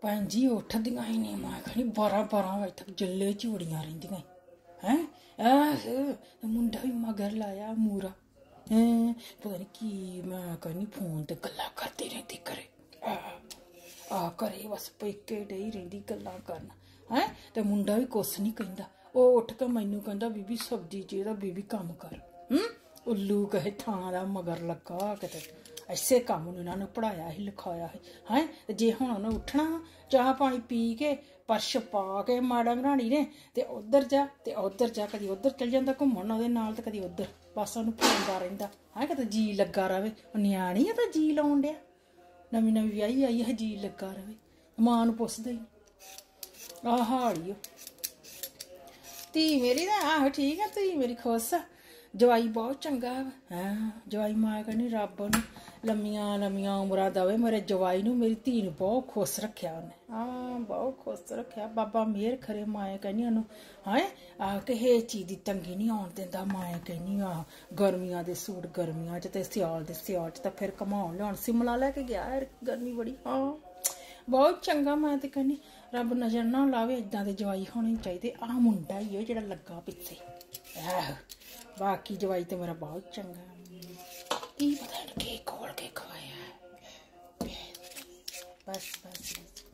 भैन जी उठदियां ही नहीं। मैं कहनी 12-12 बजे तक जल्ले चूड़ियां रहिंदियां हैं। मुंडा भी मगर लाया मूरा पता नहीं की। मैं कहनी फोन ते गल्लां करदी रहिंदी घरे घरे बस पेके डई रहिंदी गल्लां करन हैं। ते मुंडा भी कुछ नहीं कहंदा। ओह उठ के मैनू कहंदा बीबी सब्जी चाहिदा बीबी कम कर। उल्लू कहे थां दा मगर लगा किते ऐसे काम ने इन्होंने पढ़ाया ही लिखाया है जे हुण उन्हें उठना चाह पानी पी के परश पा के माड़ा बनानी ने ते उधर जा कदी उधर चल जांदा घूमन ओहदे नाल ते कदी उधर बस उन्हें फोनदा रहिंदा है किते जी लग्गा रवे। न्याणी है तो जी लाउण डिया नवीं नवीं व्याही आई है जी लग्गा रवे मां नूं पुछदा ही आह हाड़ियो धी मेरी ना आहो ठीक है धी मेरी खुश आ। जवाई बहुत चंगा है जवाई मां कहनी रब नूं लम्मियां लम्मियां उमरां दवे मेरे जवाई नूं मेरी धी नूं बहुत खुश रखिया उन्हें बहुत खुश रखिया बाबा मेहर करे। माए कहनी उन्होंने हैं किसे चीज़ की तंगी नहीं आउण दिंदा। माए कहनी गर्मियां दे सूट गर्मियां च ते सियाल दे सियाल च ते फिर घमाउण लिआउण शिमला लैके गया गर्मी बड़ी बहुत चंगा। मैं तो कहनी रब नज़र ना लावे इदां दे जवाई होने चाहिए। मुंडा ही है जिहड़ा लग्गा पिछे बाकी जवाई तो मेरा बहुत चंगा की पता नहीं के खोल के खवाया बस बस बस।